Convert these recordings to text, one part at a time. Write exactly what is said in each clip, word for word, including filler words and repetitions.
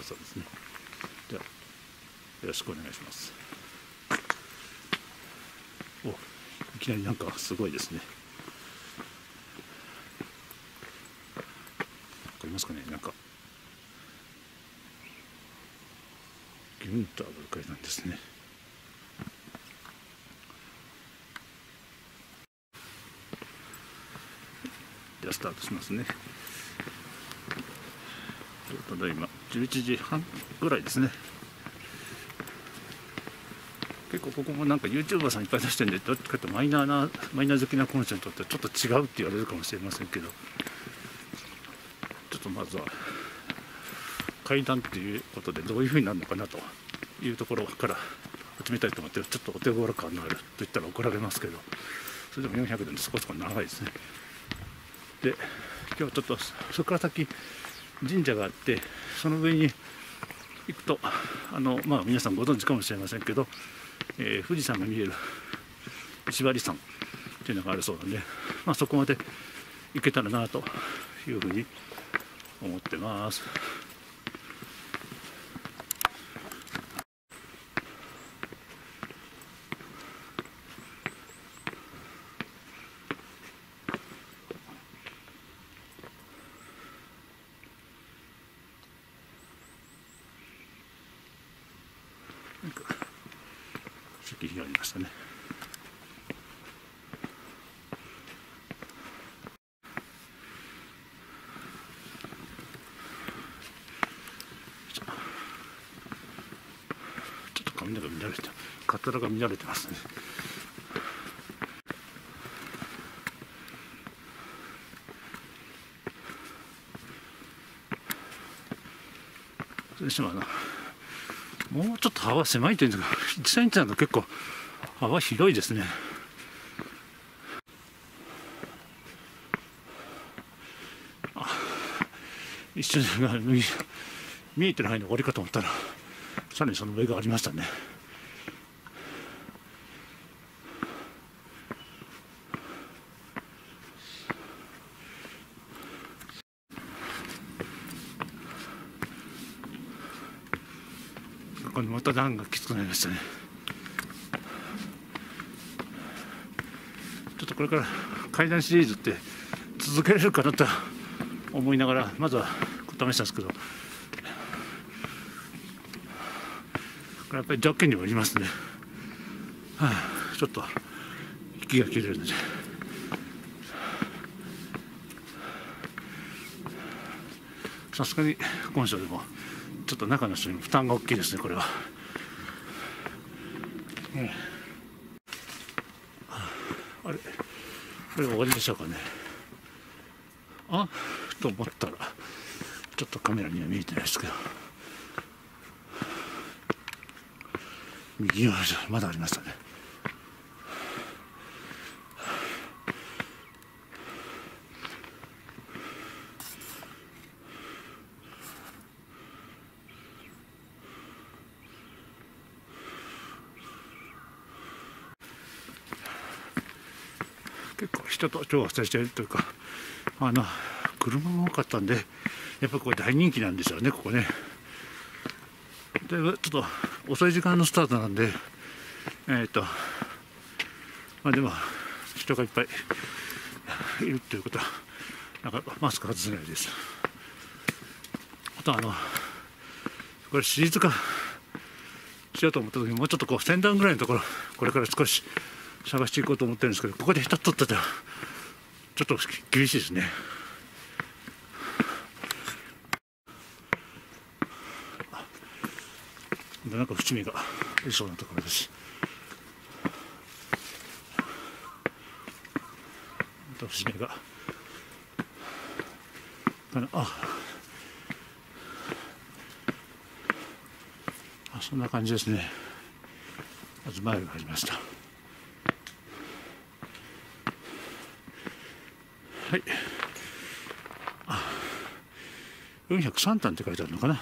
そうですね。じゃあよろしくお願いします。お、いきなりなんかすごいですね。わかりますかね。なんかギュンターが書いたんですね。じゃあスタートしますね。ただいまじゅういちじはんぐらいですね。結構ここもなんか YouTuber さんいっぱい出してるんで、どっちかというとマイナーなマイナー好きなこの人にとってはちょっと違うって言われるかもしれませんけど、ちょっとまずは階段っていうことでどういうふうになるのかなというところから始めたいと思って、ちょっとお手頃感のあると言ったら怒られますけど、それでもよんひゃくでもそこそこ長いですね。で、今日はちょっとそこから先神社があって、その上に行くとあの、まあ、皆さんご存知かもしれませんけど、えー、富士山が見える石割山っていうのがあるそうなんで、まあ、そこまで行けたらなというふうに思ってます。なんか石碑がありましたね。ちょっと雷が乱れて、カツラが乱れてますね。それしてもあのもうちょっと幅狭いというんですが、いちセンチなんか結構幅広いですね。一瞬見見えてる範囲の終わりかと思ったら、さらにその上がありましたね。ここにまた段がきつくなりましたね。ちょっとこれから階段シリーズって続けられるかなと思いながら、まずは試したんですけど、これやっぱり条件にもよりますね。はあ、ちょっと息が切れるので、さすがに今章でもちょっと中の人に負担が大きいですね、これは。ええ、あれ、これ終わりでしょうかね。あと思ったら、ちょっとカメラには見えてないですけど、右側じゃまだありましたね。結構人と超接しているというか、あの車も多かったんで、やっぱりこれ大人気なんですよね、ここね。でちょっと遅い時間のスタートなんで、えっとまあでも人がいっぱいいるということは、なんかマスク外せないです。あとあのこれシリーズ化しようと思った時に、もうちょっとこう先端ぐらいのところ、これから少し探していこうと思ってるんですけど、ここで一つ取ったらちょっと厳しいですね。なんか伏見がいそうなところです。伏見がああ、そんな感じですね。まず前がありました。はい、あ、よんひゃくさんたんって書いてあるのかな。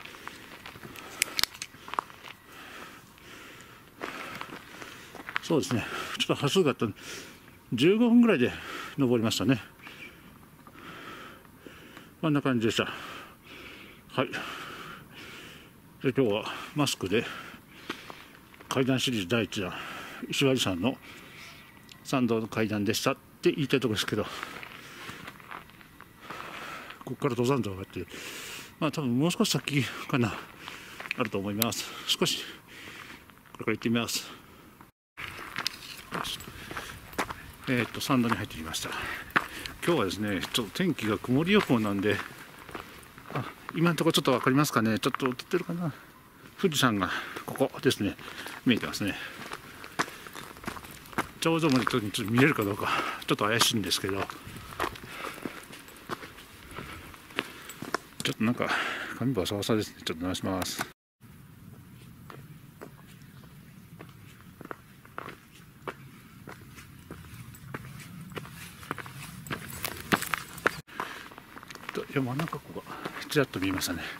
そうですね、ちょっと端数があったじゅうごふんぐらいで登りましたね。こんな感じでした。はい、 で今日はマスクで階段シリーズだいいち弾石割山の参道の階段でしたって言いたいところですけど、ここから登山道があって、まあ多分もう少し先かなあると思います。少しこれから行ってみます。えー、っと山道に入ってきました。今日はですねちょっと天気が曇り予報なんで、あ今のところちょっと分かりますかね、ちょっと映ってるかな、富士山がここですね見えてますね。頂上までちょっと見れるかどうかちょっと怪しいんですけど、ちょっとなんか髪バサバサですね。ちょっと直します。山中湖がちらっと見えましたね。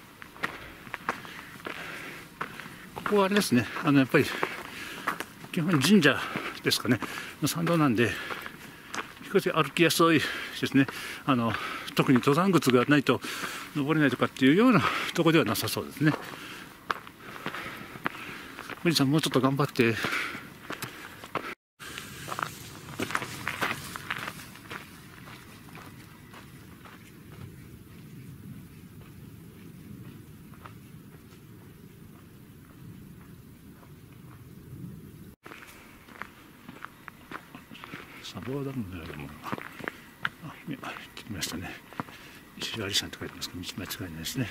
ここはあれですね、あのやっぱり基本神社ですかねの参道なんで、比較的歩きやすいですね。あの特に登山靴がないと登れないとかっていうようなところではなさそうですね。富士山もうちょっと頑張って。砂防ダムのようなものが、あ、見てきましたね。石割山って書いてますけど、道間違いないですね。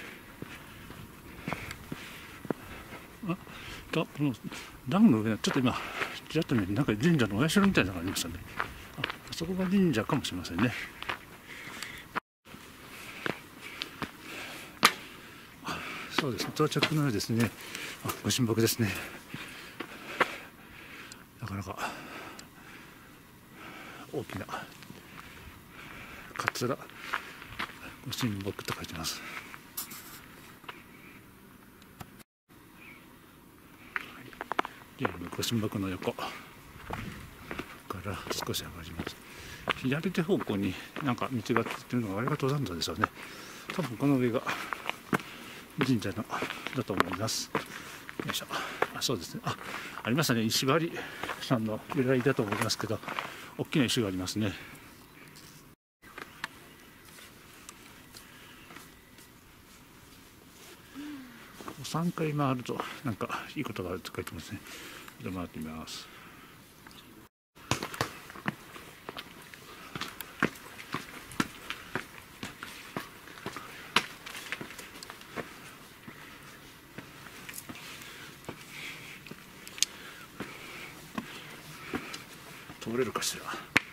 あ、だこのダムの上、ちょっと今、ちらっと見る、なんか神社のお社みたいなのがありましたね。あ、あそこが神社かもしれませんね。あ、そうですね、到着のようですね。あ、ご神木ですね。なかなか大きな桂ご神木と書いてます。ゲームご神木の横から少し上がります。左手方向になんか道がついてるのがあれが登山道ですよね。多分この上が神社のだと思います。よいしょ。あ、そうですね。あ、ありましたね。石割さんの由来だと思いますけど、大きな石がありますね。さんかい回るとなんかいいことがあると書いてますね。じゃあ回ってみます。通れるかしら。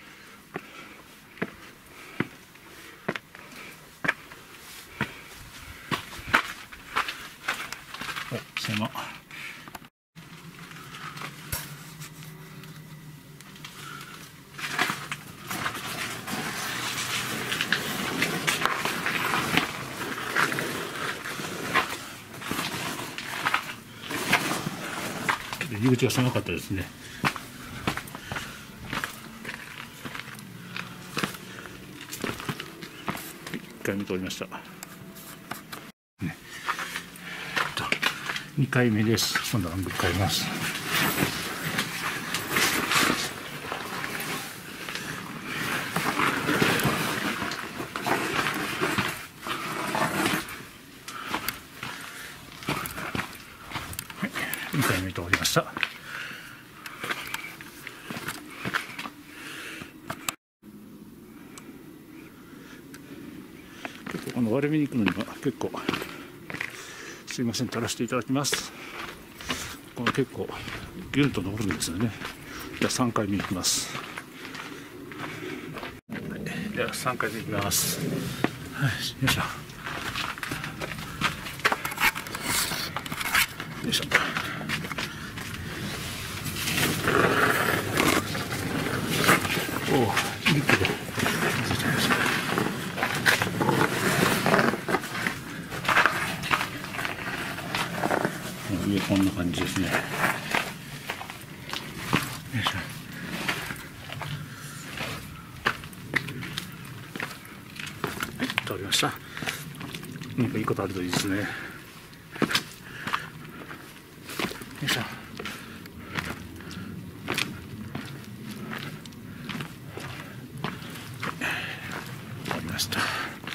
お、狭。入り口が狭かったですね。いっかいめ通りました。ね、にかいめです。今度は向かいます。にかいめ通りました。結構この割れ目に行くのには結構すいません、取らせていただきます。この結構ギュンと登るんですよね。じゃあさんかいめいきます。はい、ではさんかいめいきます。はい、よいしょ。よいしょ。おお、いいけど。上こんな感じですね。よいしょ。はい、通りました。なんかいいことあるといいですね。 いしょ。終わりました。ど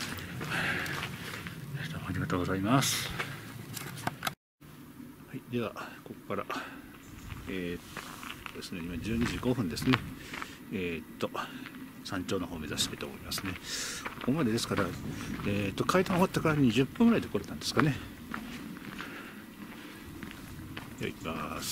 うもありがとうございます。はい、ではここからえー、っとですね、今じゅうにじごふんですね。えー、っと山頂の方を目指したいと思いますね。ここまでですから、えー、っと階段終わったからにじゅっぷんぐらいで来れたんですかね。では行きます。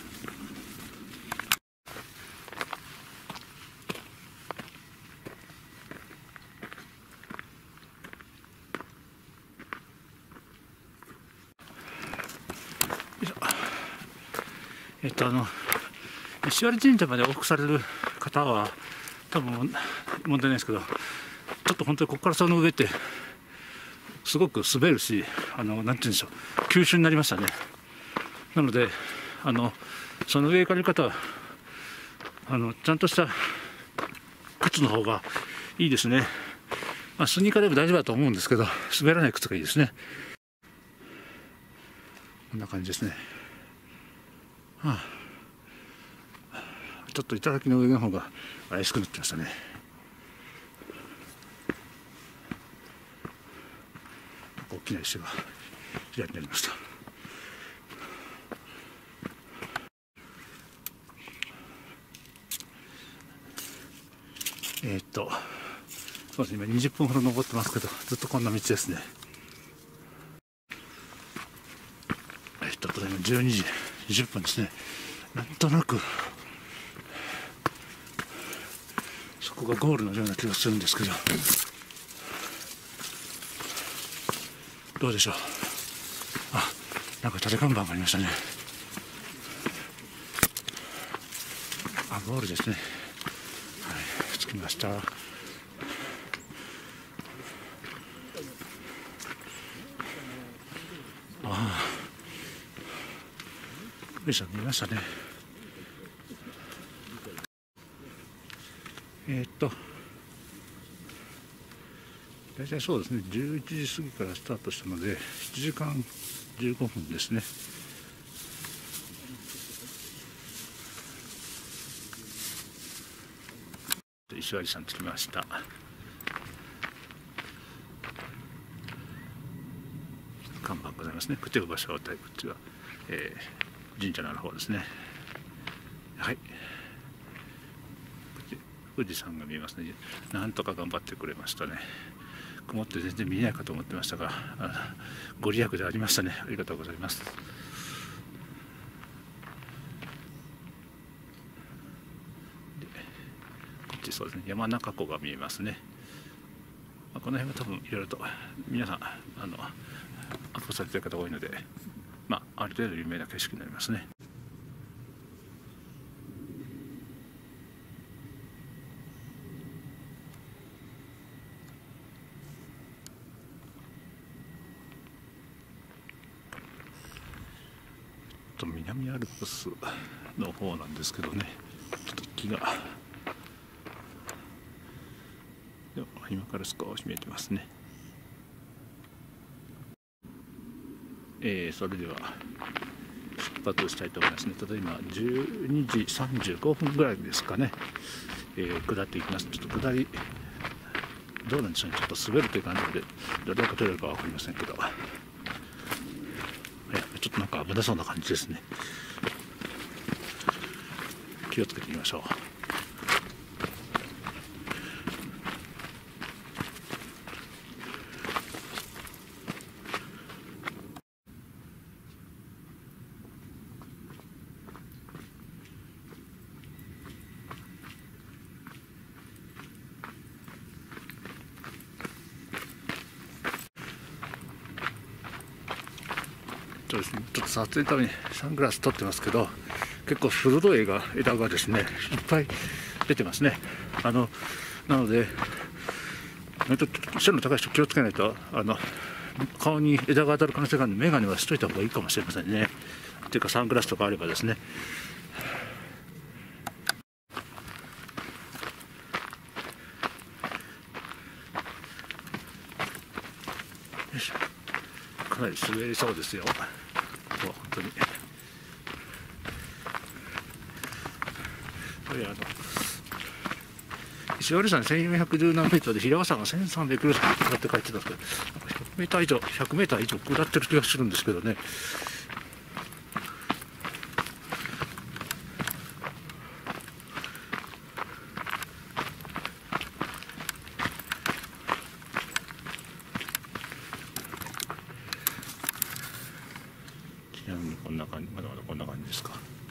えっとあの石割神社まで往復される方は多分問題ないですけど、ちょっと本当にここからその上ってすごく滑るし、あのなんていうんでしょう、急峻になりましたね。なのであのその上行かれる方はあのちゃんとした靴の方がいいですね。まあ、スニーカーでも大丈夫だと思うんですけど、滑らない靴がいいですね。こんな感じですね。はあ、ちょっと頂の上の方が怪しくなってましたね。大きな石が左になりました。えー、っとそうですね、今にじゅっぷんほど登ってますけど、ずっとこんな道ですね。えー、っと今じゅうにじにじゅっぷんですね。なんとなくそこがゴールのような気がするんですけど、どうでしょう。あ、なんか縦看板がありましたね。あ、ゴールですね。はい、着きました。ああ、富士山見ましたね。えー、っと大体そうですね、じゅういちじ過ぎからスタートしたのでいちじかんじゅうごふんですね。石割山着きました。看板ございますね。クテウバシャワタイプっていう、えー、神社のある方ですね。はい、富士山が見えますね。なんとか頑張ってくれましたね。曇って全然見えないかと思ってましたが、ご利益でありましたね。ありがとうございます。でこっちそうですね、山中湖が見えますね。まあ、この辺は多分いろいろと皆さんあのアップされている方が多いので、まあ、ある程度有名な景色になりますね。南アルプスの方なんですけどね、ちょっと木がでも今から少し見えてますね。えー、それでは出発したいと思いますね。ただいまじゅうにじさんじゅうごふんぐらいですかね、えー、下っていきます。ちょっと下りどうなんでしょうね、ちょっと滑るという感じでどれだけ取れるか分かりませんけど、ちょっとなんか危なそうな感じですね。気をつけてみましょう。ちょっと撮影のためにサングラス取ってますけど、結構鋭い枝が枝がですねいっぱい出てますね。あのなので背の高い人気をつけないとあの顔に枝が当たる可能性があるので、眼鏡はしといた方がいいかもしれませんね。っていうかサングラスとかあればですね。かなり滑りそうですよ。本当に。 これあの石割山せんよんひゃくじゅうななメートルで平尾山がせんさんびゃくろくじゅう下って書いてたんですけど、ひゃくメーター以上ひゃくメーター以上下ってる気がするんですけどね。ちなみにこんな感じ、まだまだこんな感じですか。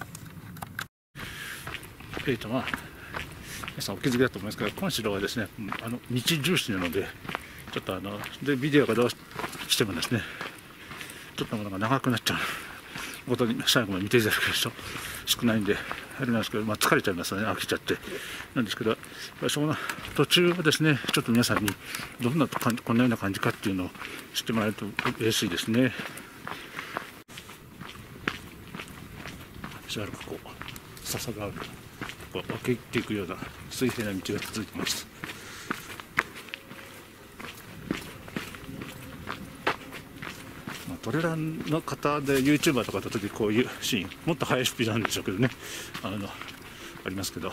えーとまあ皆さんお気づきだと思いますけど、今城はですね、あの道重視なので、ちょっとあのでビデオがどうしてもですね、ちょっとものが長くなっちゃうことに最後まで見ていただける人少ないんであれなんですけど、まあ、疲れちゃいますね、飽きちゃってなんですけど、その途中はですね、ちょっと皆さんにどんなこんなような感じかっていうのを知ってもらえると嬉しいですね。しばらくこう笹がある分けていくような水平な道が続いています。まあ、トレランの方で ユーチューバー とかだとこういうシーンもっと速いスピードなんでしょうけどね、あのありますけど、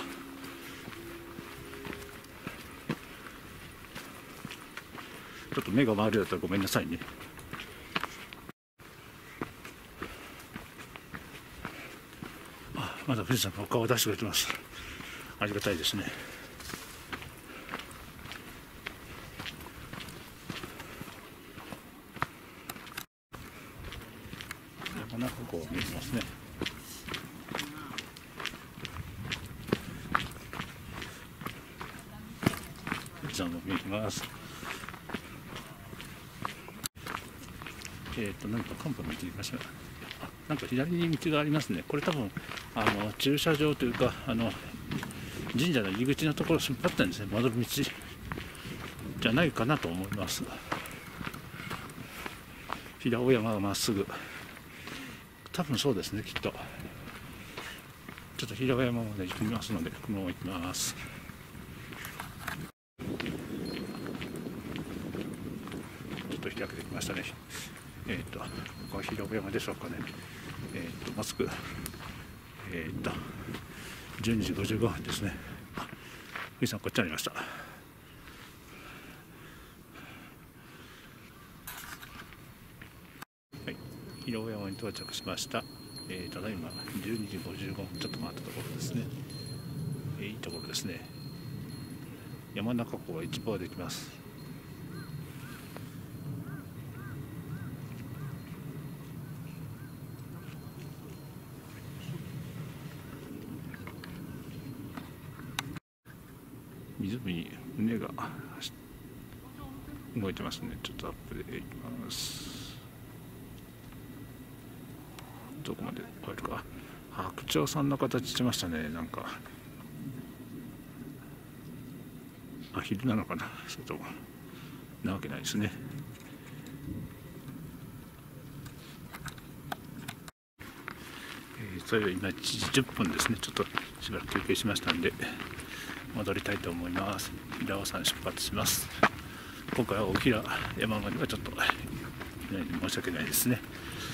ちょっと目が回るようだったらごめんなさいね。あ、まだ富士山がお顔を出してくれてます。ありがたいですね。山中湖を見えますね。富士山も見えます。えっ、ー、と何かカンパの道に行きました。あ、なんか左に道がありますね。これ多分あの駐車場というか、あの神社の入り口のところを引っ張ったんですね。戻る道じゃないかなと思います。平尾山がまっすぐ、多分そうですね、きっと。ちょっと平尾山まで行きますので、このまま行きます。ちょっと開けてきましたね。えっ、ー、とここは平尾山でしょうかね。えっ、ー、ともうすぐえっ、ー、とじゅうにじごじゅうごふんですね。あ、富士山こっちにありました。はい、平尾山に到着しました。えー、ただいまじゅうにじごじゅうごふんちょっと回ったところですね。えー、いいところですね。山中湖が一望できます。湖に船が動いてますね。ちょっとアップでいきます。どこまであるか。白鳥さんの形してましたね。なんかアヒルなのかな、それともなわけないですね。えー、それで今いちじじゅっぷんですね。ちょっとしばらく休憩しましたんで戻りたいと思います。平尾山出発します。今回は大平山まではちょっと申し訳ないですね。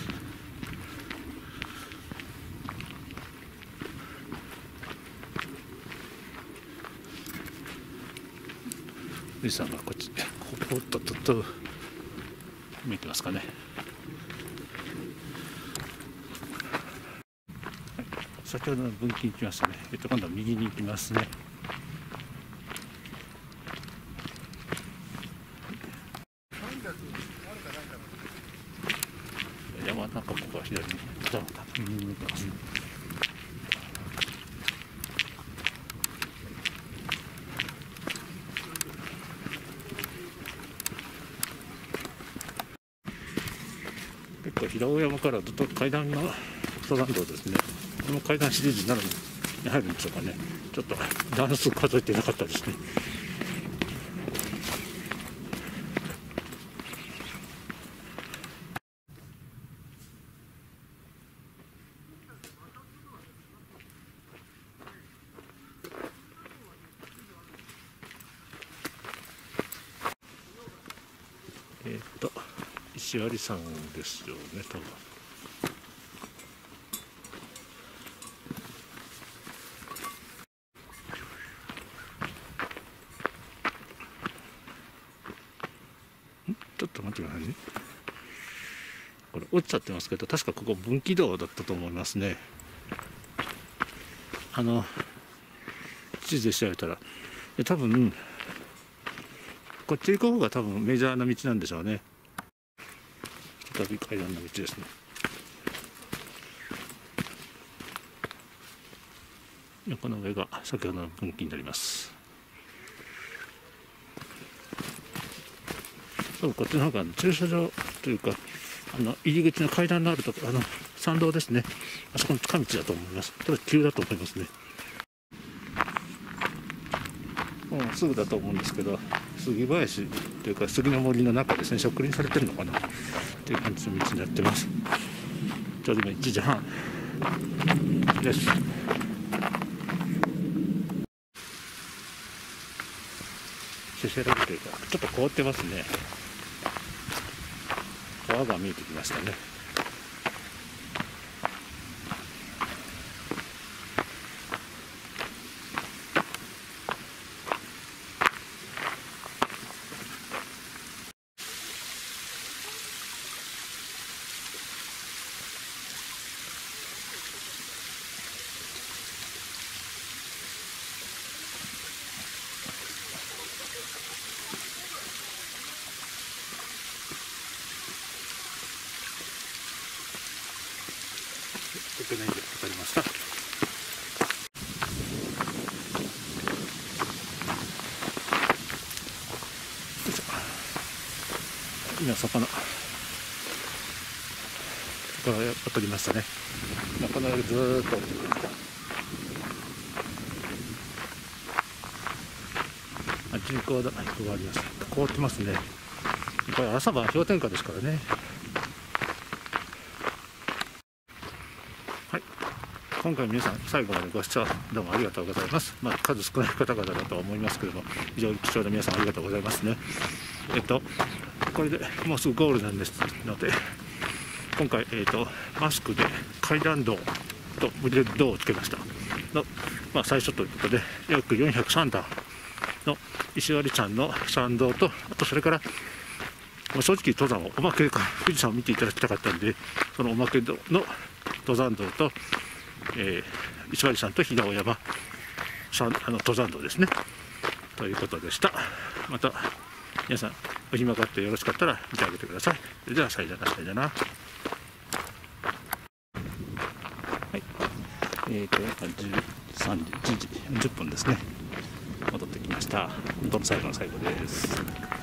富士山がこっちここっとっとっと見えてますかね。先ほどの分岐に行きましたね。えっと今度は右に行きますね。山中ここは左に右に向きます。結構平尾山からずっと階段の登山道ですね。この階段シリーズになるに入るんでしょうかね。ちょっと段数数えてなかったですね。えっと石割山ですよね、多分。 と待ってくださいね。これ落ちちゃってますけど、確かここ分岐道だったと思いますね。あの地図で調べたら、で多分こっち行く方が多分メジャーな道なんでしょうね。再び階段の道ですね。この上が先ほどの分岐になります。そう、こっちの方が駐車場というか、あの入り口の階段のあるところ、あの参道ですね。あそこの近道だと思います。ただ急だと思いますね。もうすぐだと思うんですけど、杉林というか杉の森の中ですね、植林されてるのかなっていう感じの道になってます。ちょうど今いちじはんです。せせらぎというか、ちょっと凍ってますね。川が見えてきましたね。いけないんで渡りました。今魚これ渡りましたね。このようにずーっと降りてくる。人工だ、人があります。凍ってますね。これ朝晩氷点下ですからね。はい、今回皆さん最後までご視聴どうもありがとうございます。まあ、数少ない方々だとは思いますけれども、非常に貴重な皆さんありがとうございますね。えっとこれでもうすぐゴールなんですので、今回、えー、とマスクで階段道と無理やり道をつけましたの、まあ、最初ということで約よんひゃくさんだんの石割ちゃんの参道と、あとそれから正直登山をおまけか富士山を見ていただきたかったんで、そのおまけの登山道と、えー、石割さんと飛騨大山さんあの登山道ですねということでした。また皆さんお暇があってよろしかったら見てあげてください。それではさよなら、さよなら。はい、えーとじゅうさんじ、じゅうじよんじゅっぷんですね。戻ってきました。本当の最後の最後です。